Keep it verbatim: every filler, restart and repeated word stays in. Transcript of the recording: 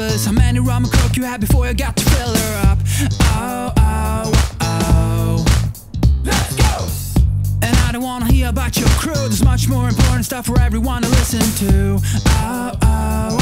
lovers. How many rum and coke you had before you got to fill her up? Oh, oh, oh. Let's go! And I don't wanna hear about your crew. There's much more important stuff for everyone to listen to. Oh, oh,